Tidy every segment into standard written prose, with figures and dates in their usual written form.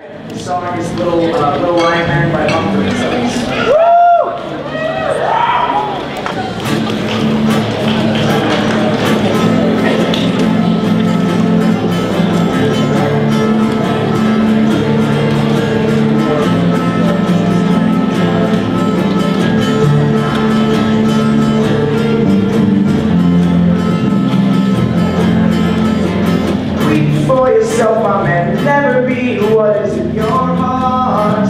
The song is Little Lion Man by Bumper Themselves. For yourself, my man, never be what is in your heart.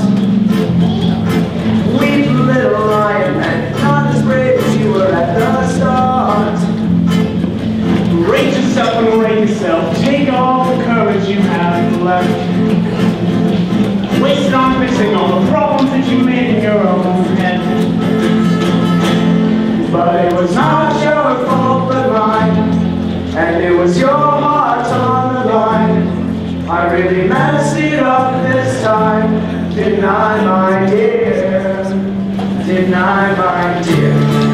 Weep, little lion man, not as brave as you were at the start. Raise yourself and rate yourself. Take all the courage you have left. Waste it on fixing all the problems that you made in your own head. But it was not your fault but mine, and it was your heart on the line. I really messed it up this time, didn't I, my dear? Didn't I, my dear?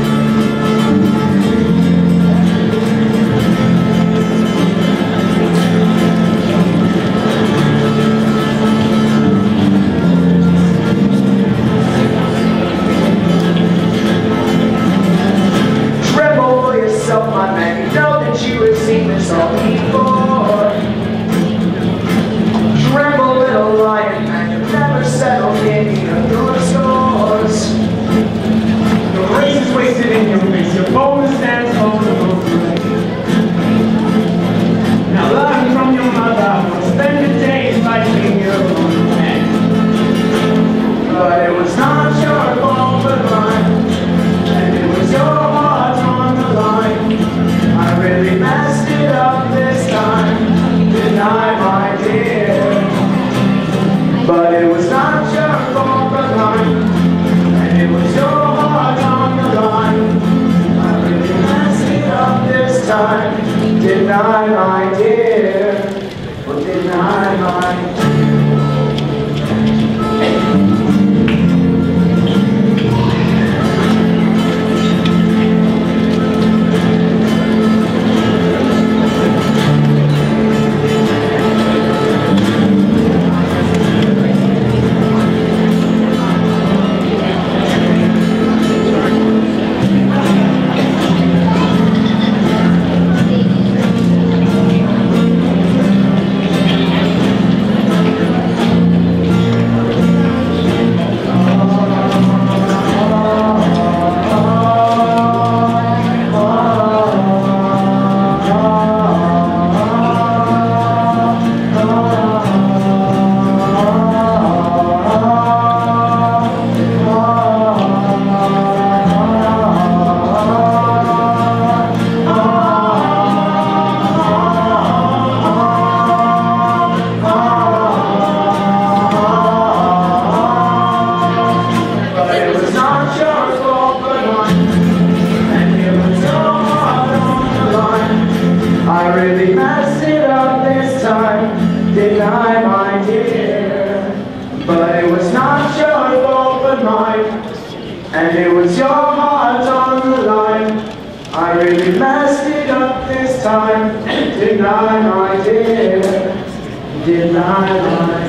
Tremble for yourself, my man, you know that you have seen this all before. Tremble, little lion man, you'll never settle any of your scores. The race is wasted in your face, your bonus stands on the road. Now learn from your mother, spend your days fighting your own head. But it was not your fault but mine, and it was your heart on the line. I really messed it up this time, didn't I, my dear? But it was not your fault but mine, and it was your heart on the line. I really messed it up this time, didn't I, my dear? Or didn't I, my dear? I really messed it up this time, didn't I, my dear? But it was not your fault but mine, and it was your heart on the line. I really messed it up this time, didn't I, my dear? Didn't I, my dear?